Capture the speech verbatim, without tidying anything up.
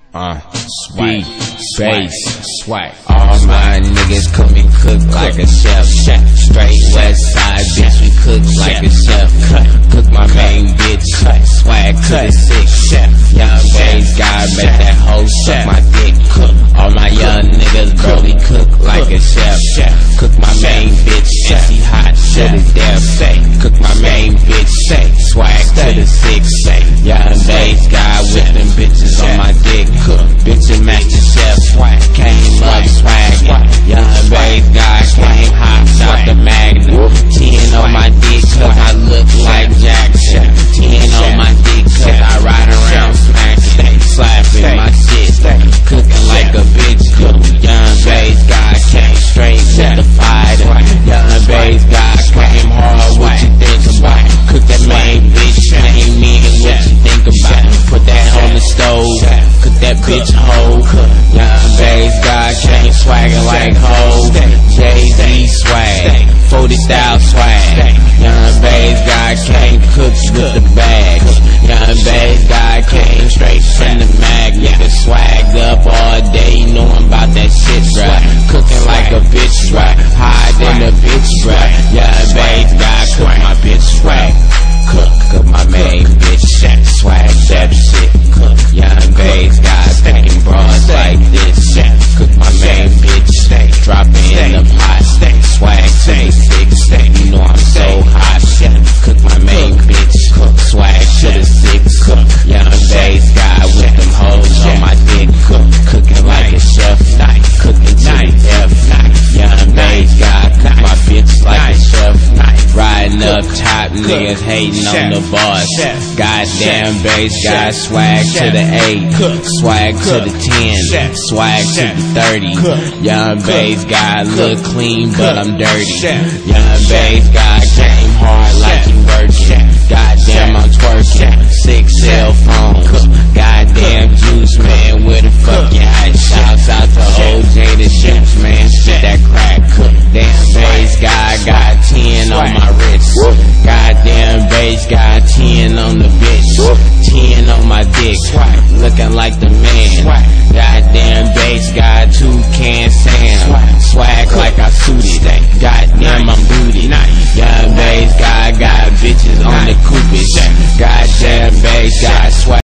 Uh, speed, bass, swag. All my niggas come and cook like a chef. Straight west side, bitch, we cook like a chef. Cook my main bitch, swag to the six. Young bass guy, make that hoe suck my dick. All my young niggas barely cook like a chef. Cook my main bitch, and she hot to the death. Cook my main bitch, swag to the six. Young bass guy with them bitches on my dick. Bitch and master chef, came up swaggin'. Young bass guy came hot out the Magnum. Ten on my dick cause I look like Jackson. Ten on my dick cause I ride around smacking, slapping my shit, cooking like a bitch cook. Young bass guy came straight with the fighter. Young bass guy came hard, what you think about? Cook that main bitch, ain't me, what you think about? Put that on the stove, cook that bitch hoe. Young bass guy came swaggin' like hoe. Jay-Z swag, forty style swag. Young bass guy came cooked with the bag. Young bass guy came straight from the mag. Nigga swagged up all day, you know I'm about that shit, bruh. Cooking like a bitch, bruh. Higher than a bitch, bruh. Young bass guy cook my bitch swag. Cook, cook my main bitch, swag that shit. Cook, young bass guy thinking bras like this. Cook my main bitch, drop it in the pot. Swag to the six, you know I'm so hot. Cook my main bitch, cook swag to the six. Cook, young bass guy with them hoes on my dick. Cook, cooking like a chef, cooking to the F. Young bass guy cook my bitch like a chef. Riding up top, niggas hating on the boss. Goddamn bass guy, swag to the eight, swag to the ten, swag to the thirty. Young bass guy look clean, but I'm dirty. Young bass guy came hard like he working. Goddamn, I'm twerking. Six cell phones. Goddamn juice man, where the fuck you at? Shouts out to O J the Chips man, spit that crack. Damn bass guy got ten on my wrist. Goddamn bass guy ten on the bitch. Ten on my dick. Looking like the man.